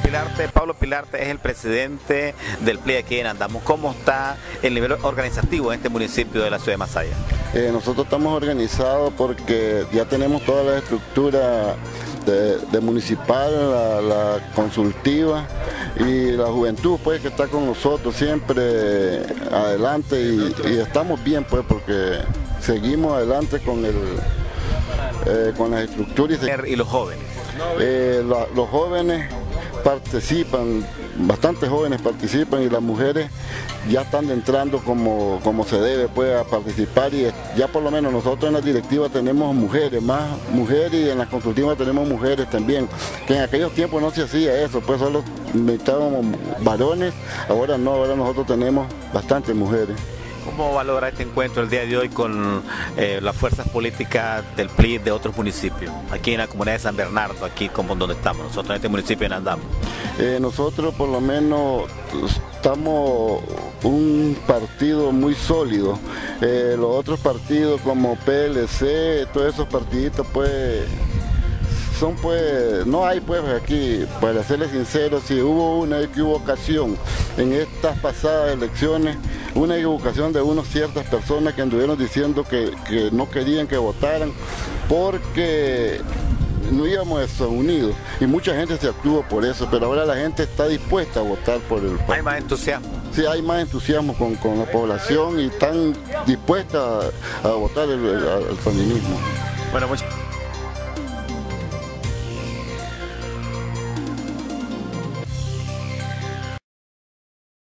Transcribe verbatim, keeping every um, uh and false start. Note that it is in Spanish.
Pilarte, Pablo Pilarte es el presidente del P L I aquí en Andamos. ¿Cómo está el nivel organizativo en este municipio de la ciudad de Masaya? Eh, nosotros estamos organizados porque ya tenemos toda la estructura de, de municipal, la, la consultiva y la juventud pues que está con nosotros siempre adelante y, y estamos bien pues porque seguimos adelante con el eh, con las estructuras. ¿Y los jóvenes? Eh, la, los jóvenes participan, bastantes jóvenes participan y las mujeres ya están entrando como, como se debe pues, a participar y ya por lo menos nosotros en la directiva tenemos mujeres, más mujeres y en las consultivas tenemos mujeres también, que en aquellos tiempos no se hacía eso, pues solo necesitábamos varones, ahora no, ahora nosotros tenemos bastantes mujeres. ¿Cómo valora este encuentro el día de hoy con eh, las fuerzas políticas del P L I de otros municipios? Aquí en la comunidad de San Bernardo, aquí como donde estamos, nosotros en este municipio en Andamos. Eh, nosotros por lo menos estamos un partido muy sólido. Eh, los otros partidos como P L C, todos esos partiditos pues son pues, no hay pues aquí, para serles sinceros, si hubo una equivocación en estas pasadas elecciones, una equivocación de unas ciertas personas que anduvieron diciendo que, que no querían que votaran porque no íbamos a estar unidos y mucha gente se actuó por eso, pero ahora la gente está dispuesta a votar por el partido. ¿Hay más entusiasmo? Sí, hay más entusiasmo con, con la población y están dispuestas a, a votar el, el, el feminismo. Bueno, muchas